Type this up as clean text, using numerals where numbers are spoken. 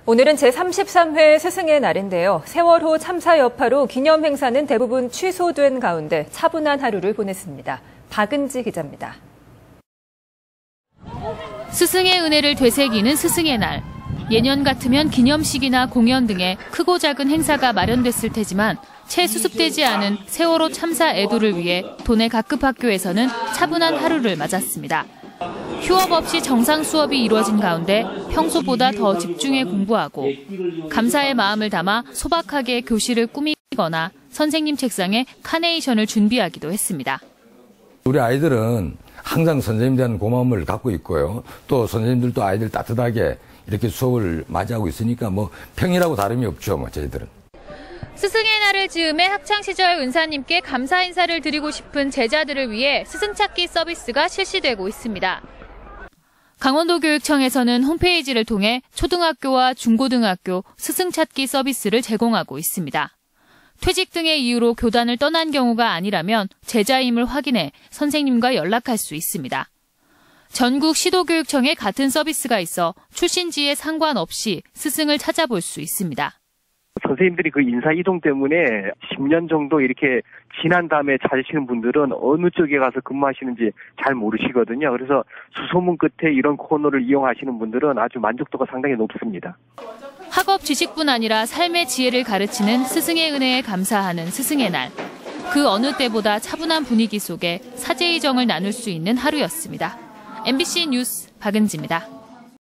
오늘은 제33회 스승의 날인데요. 세월호 참사 여파로 기념 행사는 대부분 취소된 가운데 차분한 하루를 보냈습니다. 박은지 기자입니다. 스승의 은혜를 되새기는 스승의 날. 예년 같으면 기념식이나 공연 등의 크고 작은 행사가 마련됐을 테지만 채 수습되지 않은 세월호 참사 애도를 위해 도내 각급 학교에서는 차분한 하루를 맞았습니다. 휴업 없이 정상 수업이 이루어진 가운데 평소보다 더 집중해 공부하고 감사의 마음을 담아 소박하게 교실을 꾸미거나 선생님 책상에 카네이션을 준비하기도 했습니다. 우리 아이들은 항상 선생님에 대한 고마움을 갖고 있고요. 또 선생님들도 아이들 따뜻하게 이렇게 수업을 맞이하고 있으니까 뭐 평이라고 다름이 없죠, 저희들은. 스승의 날을 즈음해 학창시절 은사님께 감사 인사를 드리고 싶은 제자들을 위해 스승찾기 서비스가 실시되고 있습니다. 강원도교육청에서는 홈페이지를 통해 초등학교와 중고등학교 스승찾기 서비스를 제공하고 있습니다. 퇴직 등의 이유로 교단을 떠난 경우가 아니라면 제자임을 확인해 선생님과 연락할 수 있습니다. 전국 시도교육청에 같은 서비스가 있어 출신지에 상관없이 스승을 찾아볼 수 있습니다. 선생님들이 그 인사 이동 때문에 10년 정도 이렇게 지난 다음에 찾으시는 분들은 어느 쪽에 가서 근무하시는지 잘 모르시거든요. 그래서 수소문 끝에 이런 코너를 이용하시는 분들은 아주 만족도가 상당히 높습니다. 학업 지식뿐 아니라 삶의 지혜를 가르치는 스승의 은혜에 감사하는 스승의 날. 그 어느 때보다 차분한 분위기 속에 사제의 정을 나눌 수 있는 하루였습니다. MBC 뉴스 박은지입니다.